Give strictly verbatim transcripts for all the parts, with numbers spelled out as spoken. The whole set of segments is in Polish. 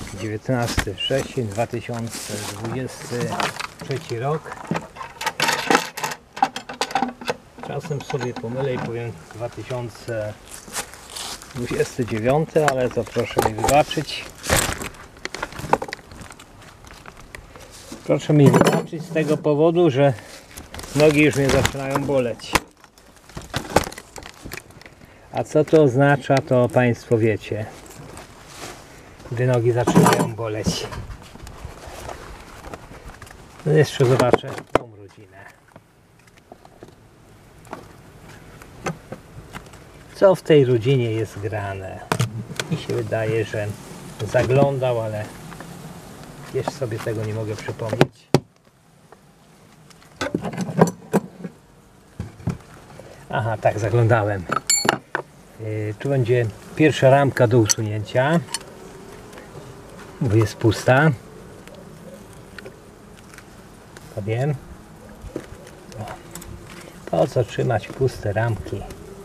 dziewiętnasty września dwa tysiące dwudziesty trzeci rok. Czasem sobie pomylę i powiem dwa tysiące dwudziesty dziewiąty, ale to proszę mi wybaczyć. Proszę mi wybaczyć z tego powodu, że nogi już mnie zaczynają boleć. A co to oznacza, to Państwo wiecie, gdy nogi zaczynają boleć. No jeszcze zobaczę tą rodzinę. Co w tej rodzinie jest grane? Mi się wydaje, że zaglądał, ale jeszcze sobie tego nie mogę przypomnieć. Aha, tak, zaglądałem. Yy, tu będzie pierwsza ramka do usunięcia, bo jest pusta. To wiem. O, po co trzymać puste ramki?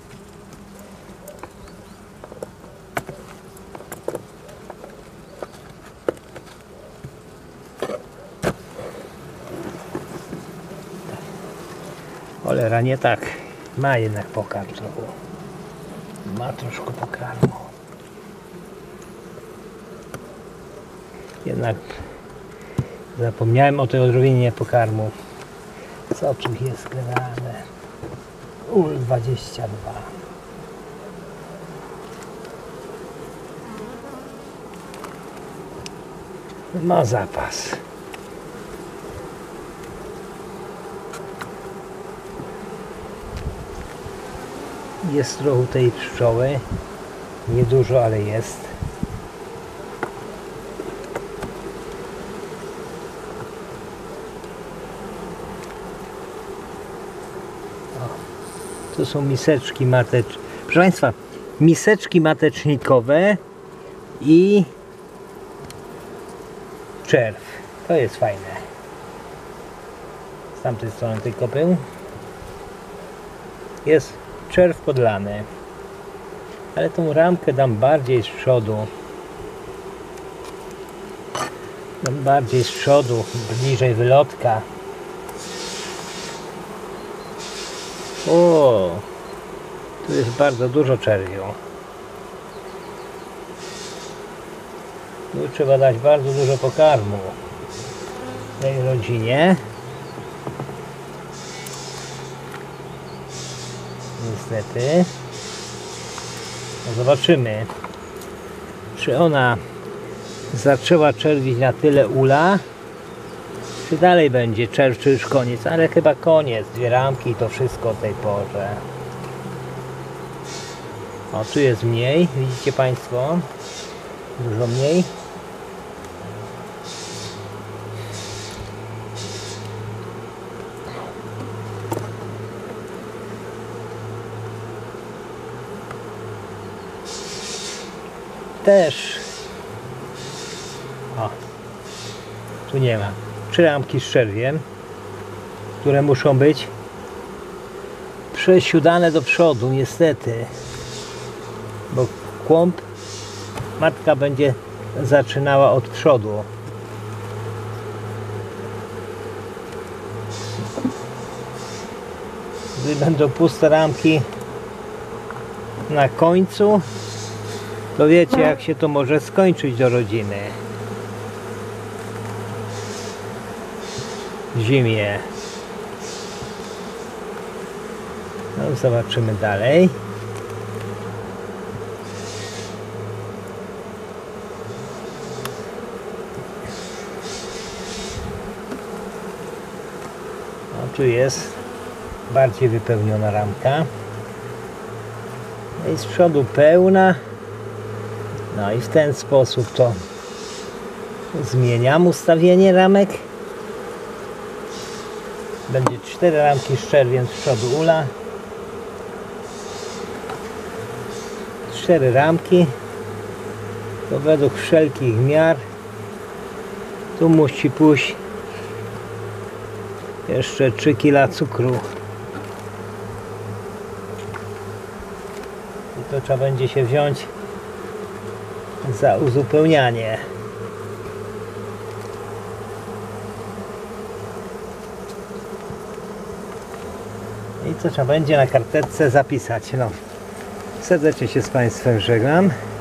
Cholera, nie tak. Ma jednak pokarm trochę. Ma troszkę pokarmu. Jednak zapomniałem o tej odrobinie pokarmu. Co tu jest grane? U L dwadzieścia dwa. Ma zapas. Jest trochę tej pszczoły. Niedużo, ale jest. O, to są miseczki matecznikowe. Proszę Państwa, miseczki matecznikowe i czerw. To jest fajne. Z tamtej strony tylko był. Jest czerw podlany. Ale tą ramkę dam bardziej z przodu. Dam bardziej z przodu, bliżej wylotka. O, tu jest bardzo dużo czerwiu. Tu trzeba dać bardzo dużo pokarmu tej rodzinie. Niestety. No zobaczymy, czy ona zaczęła czerwić na tyle ula, czy dalej będzie czerw, czy już koniec, ale chyba koniec. Dwie ramki i to wszystko o tej porze. O, tu jest mniej, widzicie Państwo? Dużo mniej. Też. O, tu nie ma. Trzy ramki z czerwiem, które muszą być przesiudane do przodu, niestety, bo kłąb matka będzie zaczynała od przodu. Gdy będą puste ramki na końcu, to wiecie, jak się to może skończyć do rodziny. W zimie. No, zobaczymy dalej. No, tu jest bardziej wypełniona ramka. I z przodu pełna. No i w ten sposób to zmieniam ustawienie ramek. Będzie cztery ramki z czerwiem z przodu ula. Cztery ramki. To według wszelkich miar. Tu musi pójść jeszcze trzy kila cukru. I to trzeba będzie się wziąć za uzupełnianie. I co trzeba będzie na karteczce zapisać. No. Serdecznie się z Państwem żegnam.